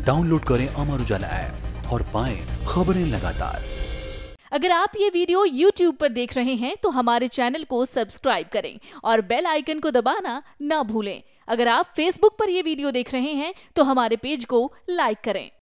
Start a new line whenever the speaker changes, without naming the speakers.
Download करें Amar Ujala app और पाएं खबरें लगातार।
अगर आप ये वीडियो YouTube पर देख रहे हैं तो हमारे चैनल को सब्सक्राइब करें और बेल आइकन को दबाना ना भूलें। अगर आप Facebook पर ये वीडियो देख रहे हैं तो हमारे पेज को लाइक करें।